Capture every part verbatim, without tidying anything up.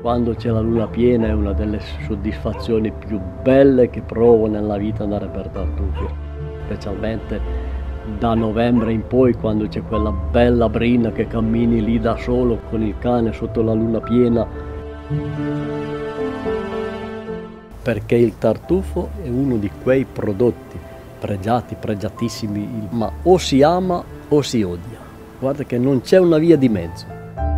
quando c'è la luna piena è una delle soddisfazioni più belle che provo nella vita andare per Tartufi, specialmente da novembre in poi, quando c'è quella bella brina che cammini lì da solo con il cane sotto la luna piena. Perché il tartufo è uno di quei prodotti pregiati, pregiatissimi, ma o si ama o si odia. Guarda che non c'è una via di mezzo.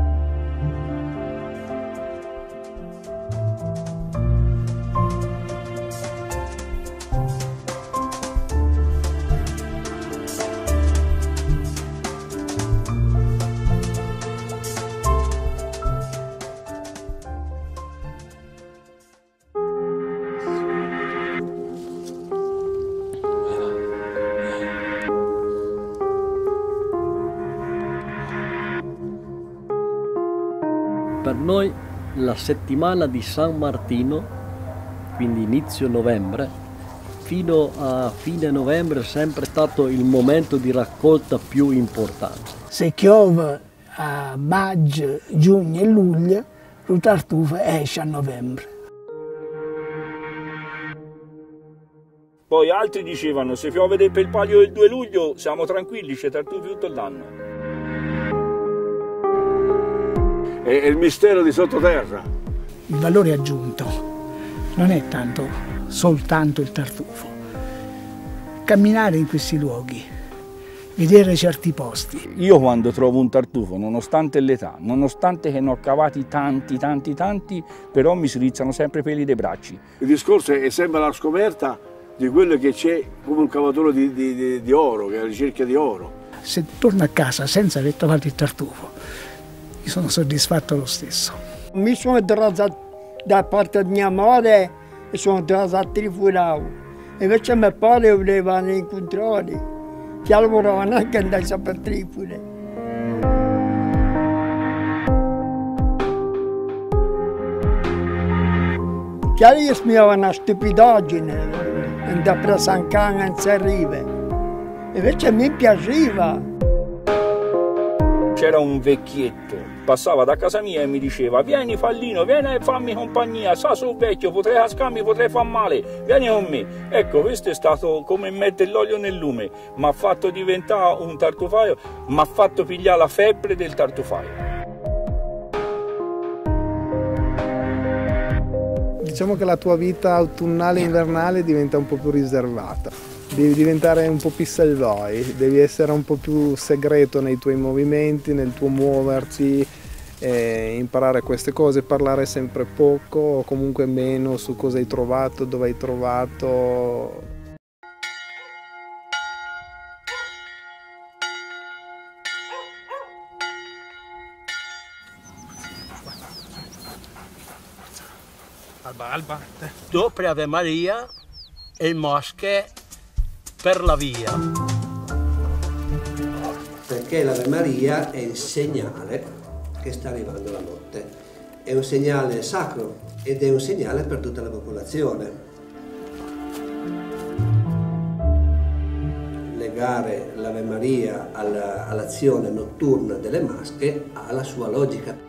Per noi la settimana di San Martino, quindi inizio novembre, fino a fine novembre è sempre stato il momento di raccolta più importante. Se piove a maggio, giugno e luglio, il tartufo esce a novembre. Poi altri dicevano, se piove per il palio del due luglio siamo tranquilli, c'è tartufi tutto l'anno. È il mistero di sottoterra. Il valore aggiunto non è tanto soltanto il tartufo. Camminare in questi luoghi, vedere certi posti. Io quando trovo un tartufo, nonostante l'età, nonostante che ne ho cavati tanti, tanti, tanti, però mi si rizzano sempre i peli dei bracci. Il discorso è sempre la scoperta di quello che c'è come un cavatore di, di, di, di oro, che è la ricerca di oro. Se torno a casa senza aver trovato il tartufo, mi sono soddisfatto lo stesso. Mi sono trovato da parte di mia madre e sono trovato a Trifurao. Invece mio padre voleva incontrare, che lavoravano anche andare per Trifure. Che lì smiava una stupidaggine, andare per San Can in Serrive. Invece mi piaceva. C'era un vecchietto, passava da casa mia e mi diceva vieni Fallino, vieni e fammi compagnia, sa sul vecchio, potrei cascarmi, potrei far male, vieni con me. Ecco, questo è stato come mettere l'olio nel lume, mi ha fatto diventare un tartufaio, mi ha fatto pigliare la febbre del tartufaio. Diciamo che la tua vita autunnale e invernale diventa un po' più riservata. Devi diventare un po' più selvai, devi essere un po' più segreto nei tuoi movimenti, nel tuo muoverti, e imparare queste cose, parlare sempre poco o comunque meno su cosa hai trovato, dove hai trovato. Alba, Alba. Dopo Ave Maria e il Mosche per la via. Perché l'Ave Maria è il segnale che sta arrivando la notte. È un segnale sacro ed è un segnale per tutta la popolazione. Legare l'Ave Maria all'azione notturna delle masche ha la sua logica.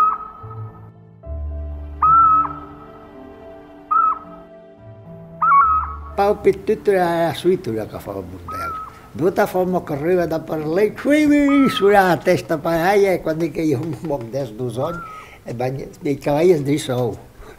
Per tutta la suite che fa il bordello. Tutta forma che arriva da per lei, qui sulla testa per aia e quando io mi muovo adesso due anni e i cavalli di so.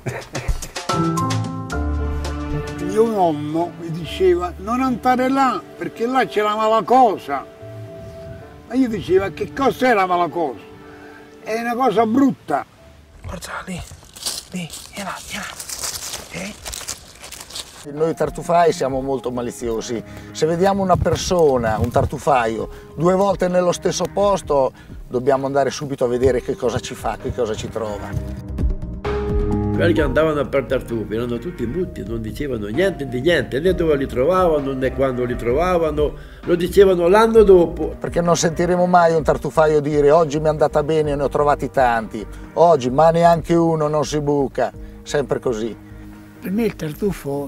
Mio nonno mi diceva non andare là perché là c'è la mala cosa. Ma io dicevo che cos'è la mala cosa? È una cosa brutta. Forza lì, lì, vieni là, vieni là. Okay. Noi tartufai siamo molto maliziosi. Se vediamo una persona, un tartufaio, due volte nello stesso posto, dobbiamo andare subito a vedere che cosa ci fa, che cosa ci trova. Quelli che andavano per tartufi erano tutti muti, non dicevano niente di niente, né dove li trovavano, né quando li trovavano, lo dicevano l'anno dopo. Perché non sentiremo mai un tartufaio dire oggi mi è andata bene, ne ho trovati tanti, oggi ma neanche uno non si buca, sempre così. Per me il tartufo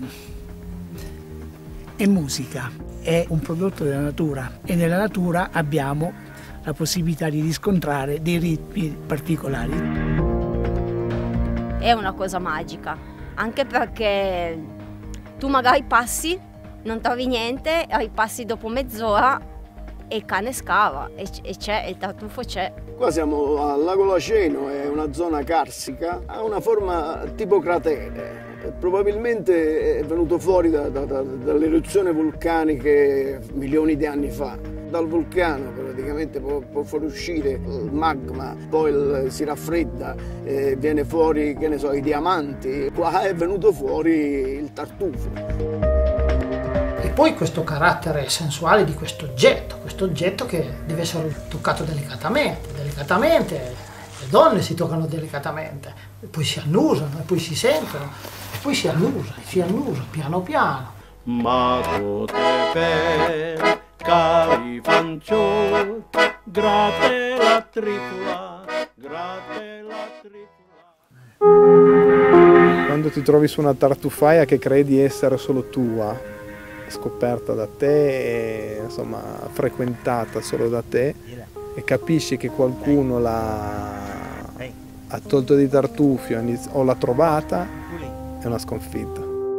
è musica, è un prodotto della natura e nella natura abbiamo la possibilità di riscontrare dei ritmi particolari. è una cosa magica, anche perché tu magari passi, non trovi niente, ripassi dopo mezz'ora e il cane scava e c'è, il tartufo c'è. Qua siamo al lago Laceno, è una zona carsica, ha una forma tipo cratere. Probabilmente è venuto fuori da, da, da, dalle eruzioni vulcaniche milioni di anni fa. Dal vulcano praticamente può, può fuoriuscire il magma, poi il, si raffredda, eh, viene fuori, che ne so, i diamanti. Qua è venuto fuori il tartufo. E poi questo carattere sensuale di questo oggetto, questo oggetto che deve essere toccato delicatamente, delicatamente, le donne si toccano delicatamente, e poi si annusano, e poi si sentono, e poi si annusa, si annusa piano piano. Ma te cari fanciulli, gratte la tripla, gratte la tripla. Quando ti trovi su una tartufaia che credi essere solo tua, scoperta da te, e, insomma, frequentata solo da te, e capisci che qualcuno l'ha ha tolto dei tartufi o l'ha trovata, è una sconfitta.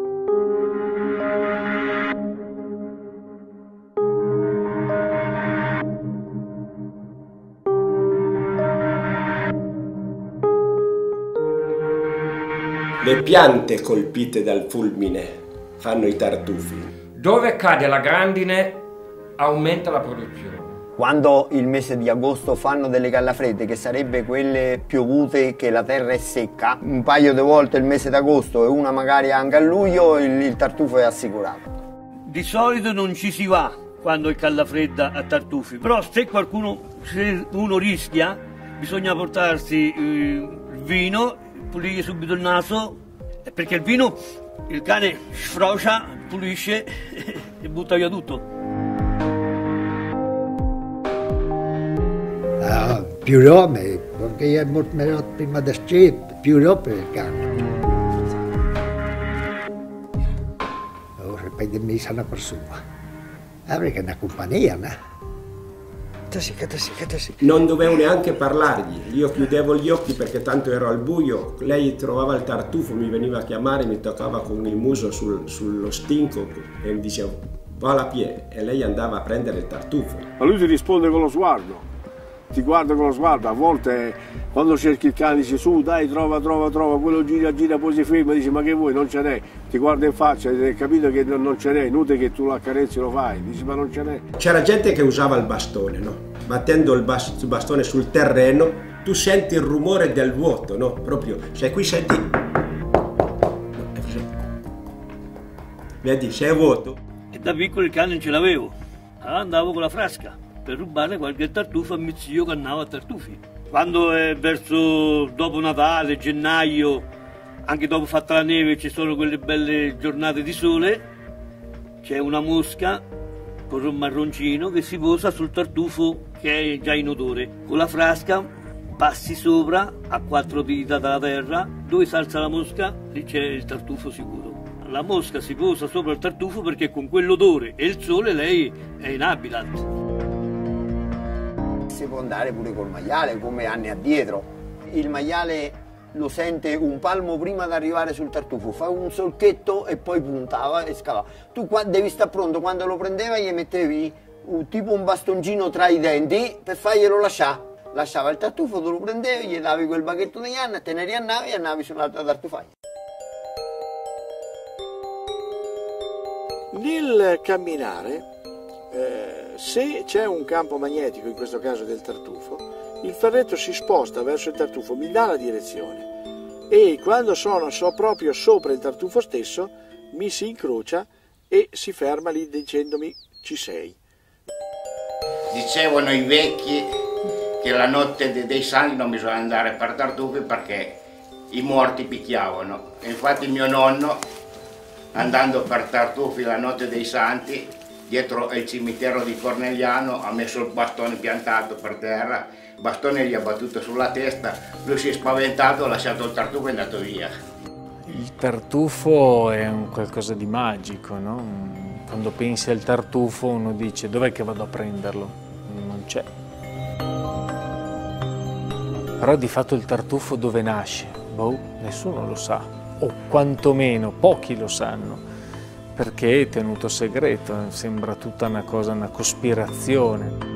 Le piante colpite dal fulmine fanno i tartufi. Dove cade la grandine aumenta la produzione. Quando il mese di agosto fanno delle callafredde, che sarebbe quelle piovute che la terra è secca, un paio di volte il mese d'agosto e una magari anche a luglio, il, il tartufo è assicurato. Di solito non ci si va quando è callafredda a tartufi, però se qualcuno, se uno rischia, bisogna portarsi eh, il vino, pulire subito il naso, perché il vino il cane sfrocia, pulisce e butta via tutto. Ah, più nome, perché è molto meglio prima di scrivere, più nome per il cane. Oh, repente mi sa una persona, ah, perché è una compagnia, no? Non dovevo neanche parlargli, io chiudevo gli occhi perché tanto ero al buio, lei trovava il tartufo, mi veniva a chiamare, mi toccava con il muso sul, sullo stinco e mi diceva va alla pie, e lei andava a prendere il tartufo. Ma lui ti risponde con lo sguardo, ti guarda con lo sguardo, a volte quando cerchi il cane dice su dai trova trova trova, quello gira gira poi si ferma e dice ma che vuoi, non ce n'è, ti guarda in faccia e hai capito che non ce n'è, inutile che tu lo accarezzi lo fai, dici ma non ce n'è. C'era gente che usava il bastone, no? Battendo il bastone sul terreno tu senti il rumore del vuoto, no? Proprio, cioè qui senti, vedi c'è vuoto. E da piccolo il cane non ce l'avevo, allora andavo con la frasca per rubare qualche tartufo a mio zio che andava a tartufi. Quando è verso dopo Natale, gennaio, anche dopo fatta la neve, ci sono quelle belle giornate di sole, c'è una mosca con un marroncino che si posa sul tartufo che è già in odore. Con la frasca passi sopra a quattro dita dalla terra, dove salza la mosca, lì c'è il tartufo sicuro. La mosca si posa sopra il tartufo perché con quell'odore e il sole lei è in habitat. Si può andare pure col maiale come anni addietro. Il maiale lo sente un palmo prima di arrivare sul tartufo, fa un solchetto e poi puntava e scavava. Tu qua devi stare pronto, quando lo prendeva gli mettevi un, tipo un bastoncino tra i denti per farglielo lasciare. Lasciava il tartufo, tu lo prendevi, gli davi quel bacchetto di canna, te ne riannavi e andavi sull'altra tartufaia. Nel camminare, eh, se c'è un campo magnetico, in questo caso del tartufo, il ferretto si sposta verso il tartufo, mi dà la direzione e quando sono so proprio sopra il tartufo stesso mi si incrocia e si ferma lì dicendomi ci sei. Dicevano i vecchi che la notte dei santi non bisogna andare per tartufi perché i morti picchiavano. E infatti mio nonno, andando per tartufi la notte dei santi, dietro il cimitero di Cornegliano, ha messo il bastone piantato per terra, il bastone gli ha battuto sulla testa, lui si è spaventato, ha lasciato il tartufo e è andato via. Il tartufo è un qualcosa di magico, no? Quando pensi al tartufo uno dice dov'è che vado a prenderlo? Non c'è. Però di fatto il tartufo dove nasce? Boh, nessuno lo sa, o quantomeno pochi lo sanno, perché è tenuto segreto, sembra tutta una cosa, una cospirazione.